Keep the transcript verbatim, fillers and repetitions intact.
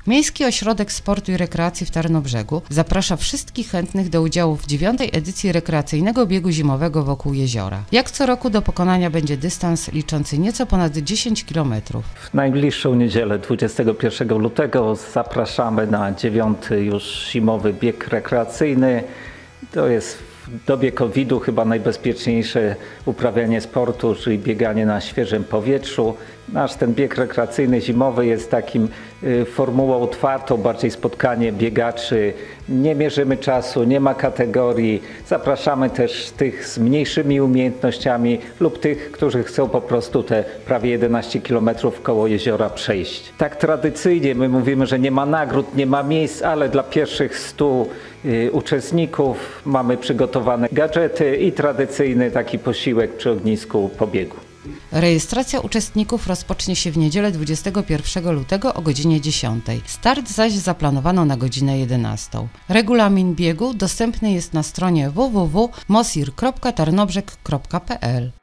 Miejski Ośrodek Sportu i Rekreacji w Tarnobrzegu zaprasza wszystkich chętnych do udziału w dziewiątej edycji rekreacyjnego biegu zimowego wokół jeziora. Jak co roku do pokonania będzie dystans liczący nieco ponad dziesięć kilometrów. W najbliższą niedzielę, dwudziestego pierwszego lutego, zapraszamy na dziewiąty już zimowy bieg rekreacyjny. To jest w dobie kowida chyba najbezpieczniejsze uprawianie sportu, czyli bieganie na świeżym powietrzu. Nasz ten bieg rekreacyjny zimowy jest takim y, formułą otwartą, bardziej spotkanie biegaczy. Nie mierzymy czasu, nie ma kategorii. Zapraszamy też tych z mniejszymi umiejętnościami lub tych, którzy chcą po prostu te prawie jedenaście kilometrów koło jeziora przejść. Tak tradycyjnie my mówimy, że nie ma nagród, nie ma miejsc, ale dla pierwszych stu y, uczestników mamy przygotowane gadżety i tradycyjny taki posiłek przy ognisku po biegu. Rejestracja uczestników rozpocznie się w niedzielę dwudziestego pierwszego lutego o godzinie dziesiątej. Start zaś zaplanowano na godzinę jedenastą. Regulamin biegu dostępny jest na stronie w w w kropka mosir kropka tarnobrzeg kropka p l.